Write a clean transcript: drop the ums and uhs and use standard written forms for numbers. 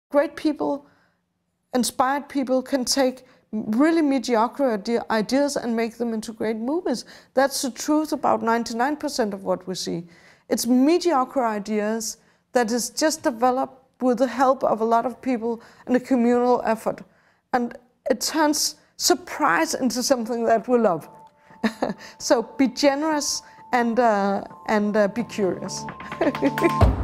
great people, inspired people can take really mediocre ideas and make them into great movies. That's the truth about 99% of what we see. It's mediocre ideas that is just developed with the help of a lot of people and a communal effort. And it turns surprise into something that we love. So be generous and be curious.